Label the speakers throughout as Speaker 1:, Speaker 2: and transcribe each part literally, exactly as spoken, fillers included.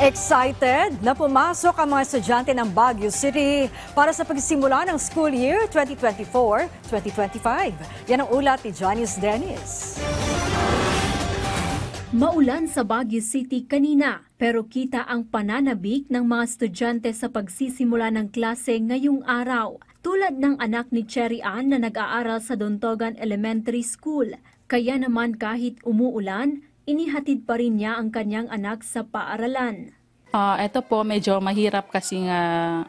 Speaker 1: Excited na pumasok ang mga estudyante ng Baguio City para sa pagsisimula ng school year twenty twenty-four twenty twenty-five. Yan ang ulat ni Janice Dennis.
Speaker 2: Maulan sa Baguio City kanina, pero kita ang pananabik ng mga estudyante sa pagsisimula ng klase ngayong araw. Tulad ng anak ni Cherry Ann na nag-aaral sa Dontogan Elementary School. Kaya naman kahit umuulan, inihatid pa rin niya ang kanyang anak sa paaralan.
Speaker 3: Uh, ito po, medyo mahirap kasi nga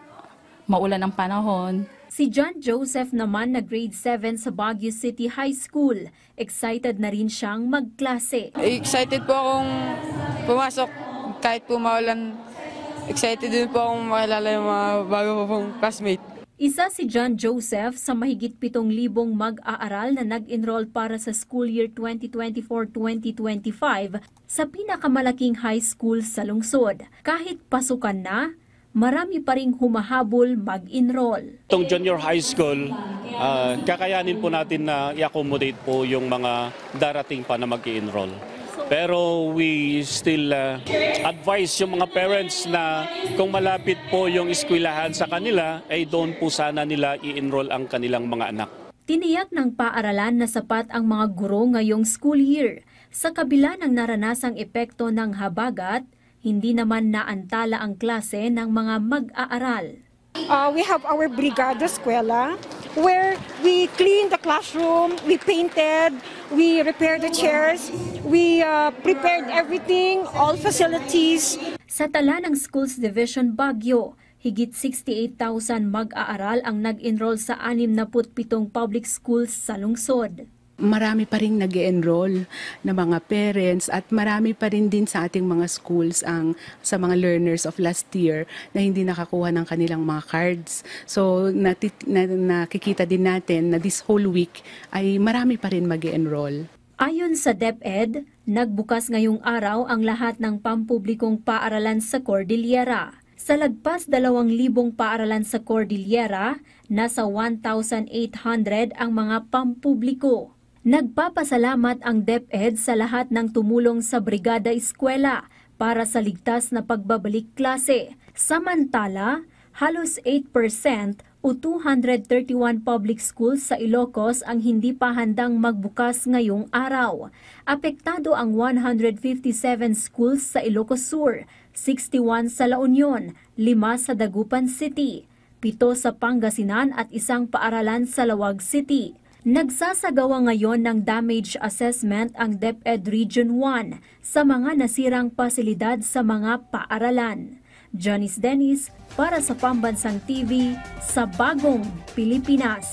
Speaker 3: maulan ang panahon.
Speaker 2: Si John Joseph naman na grade seven sa Baguio City High School. Excited na rin siyang magklase.
Speaker 4: Excited po akong pumasok kahit po maulan. Excited din po akong makilala yung mga bago po pong classmate.
Speaker 2: Isa si John Joseph sa mahigit pitong libong mag-aaral na nag-enroll para sa school year twenty twenty-four twenty twenty-five sa pinakamalaking high school sa lungsod. Kahit pasukan na, marami pa ring humahabol mag-enroll.
Speaker 5: Itong junior high school, uh, kakayanin po natin na i-accommodate po yung mga darating pa na mag-enroll. Pero we still uh, advise yung mga parents na kung malapit po yung eskwelahan sa kanila, ay doon po sana nila i-enroll ang kanilang mga anak.
Speaker 2: Tiniyak ng paaralan na sapat ang mga guro ngayong school year. Sa kabila ng naranasang epekto ng habagat, hindi naman naantala ang klase ng mga mag-aaral.
Speaker 6: Uh, we have our Brigada Eskwela where we clean the classroom, we painted, we repaired the chairs, we uh, prepared everything, all facilities.
Speaker 2: Sa tala ng Schools Division Baguio, higit sixty-eight thousand mag-aaral ang nag-enroll sa sixty-seven public schools sa lungsod.
Speaker 7: Marami pa rin nag-enroll na mga parents at marami pa rin din sa ating mga schools ang sa mga learners of last year na hindi nakakuha ng kanilang mga cards. So natit, na, nakikita din natin na this whole week ay marami pa rin mag-enroll.
Speaker 2: Ayon sa DepEd, nagbukas ngayong araw ang lahat ng pampublikong paaralan sa Cordillera. Sa lagpas dalawang libong paaralan sa Cordillera, nasa one thousand eight hundred ang mga pampubliko. Nagpapasalamat ang DepEd sa lahat ng tumulong sa Brigada Eskwela para sa ligtas na pagbabalik klase. Samantala, halos eight percent o two hundred thirty-one public schools sa Ilocos ang hindi pa handang magbukas ngayong araw. Apektado ang one hundred fifty-seven schools sa Ilocos Sur, sixty-one sa La Union, lima sa Dagupan City, pito sa Pangasinan at isang paaralan sa Lawag City. Nagsasagawa ngayon ng damage assessment ang DepEd Region one sa mga nasirang pasilidad sa mga paaralan. Janice Dennis para sa Pambansang T V sa Bagong Pilipinas.